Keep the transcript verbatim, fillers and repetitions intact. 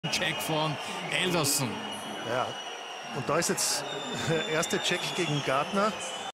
Check von Alderson. Ja, und da ist jetzt der erste Check gegen Gardner.